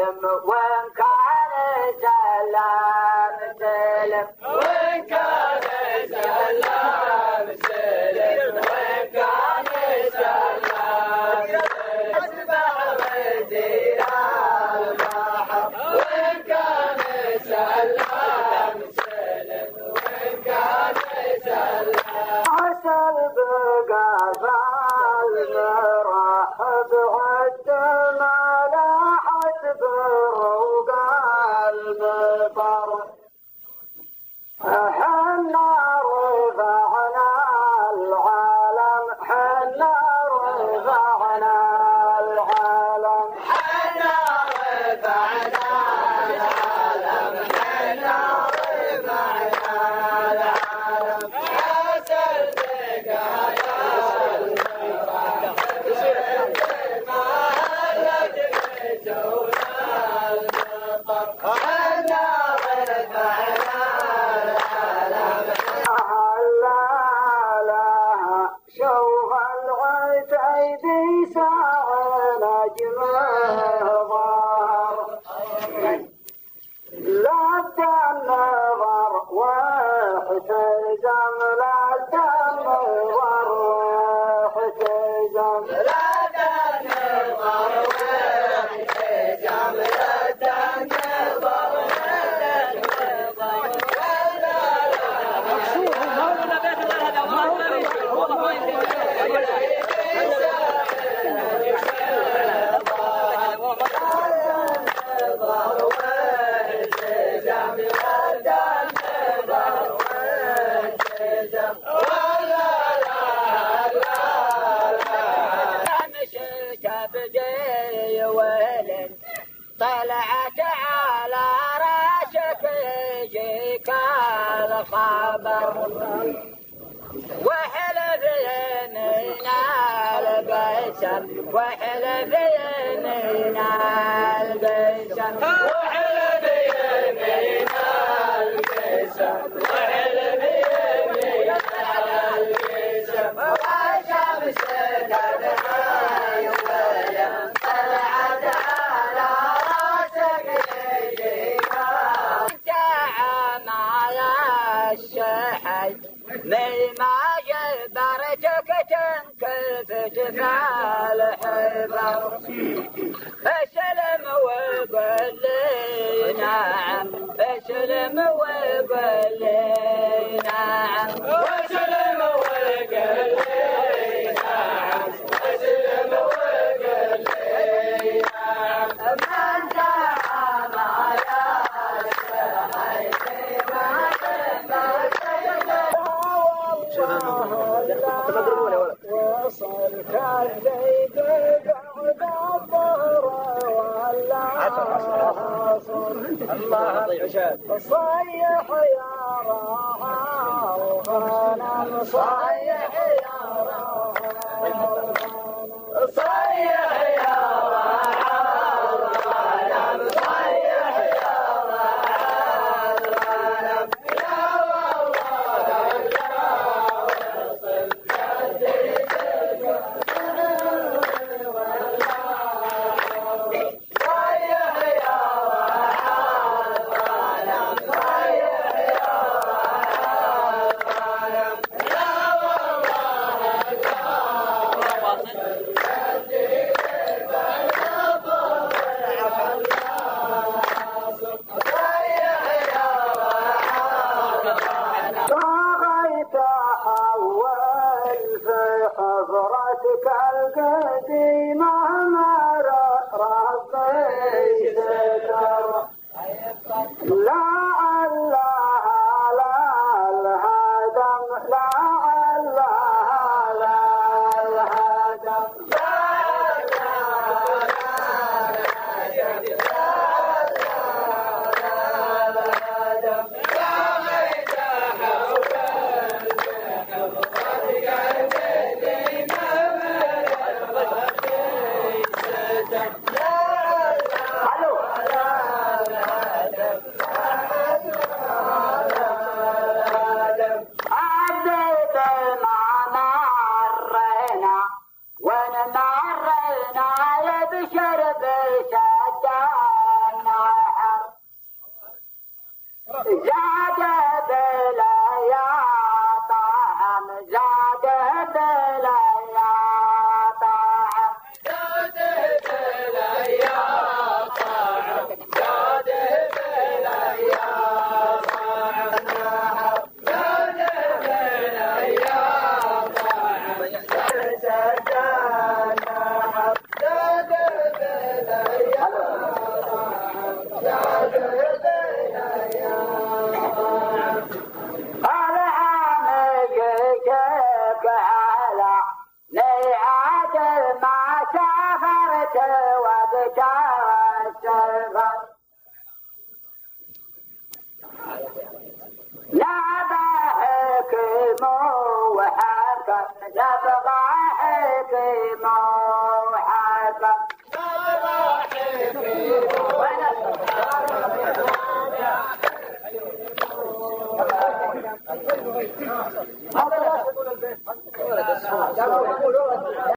سلم وإن كان سلام سلم وإن كان سلام سلم وإن كان سلام أتبع ودير البحر وإن كان سلام سلم وإن كان سلام عسى البقى فالمرحب عدنا لاحت بروق المطر حنا رفعنا العالم حنا رفعنا العالم حنا رفعنا العالم حنا رفعنا العالم عسى البقى يا المرحب ما هلت بجونا المطر حنا رفعنا لها شوف العتيبي ساعة نجمه ظهر لابد النظر واحتزم لابد النظر واحتزم لا تنظر واحتجم لا تنظر طلعت على راسك يجيك الخبر وحلف يمينا البشر وحلف يمينا البشر وحلف يمينا البشر وحلف يمينا البشر والشمس تدعي ويا طلعت على راسك يجيك تعمى الشحي مما جبرتك تنكفت فالحبر اسلم وقل لي نعم اسلم وقل لي نعم اسلم وقل لي نعم اسلم وقل لي نعم من تعمى يا الشحي مما وصل كالزيت بعد الظهر ولا الله صيح يا راعى وغنم صيح يا راعى صيح يا راعى الغنم صيح يا راعى الغنم يا والله يا وصل كالزيت صيح يا راعى الغنم صيح يا راعى الغنم يا بغيت احول في حضرتك القديمة ما ربي ستر لعلها لا الهدم لعلها لا الهدم وتكشف لا بحكم وحكم تبقى حكم وحكم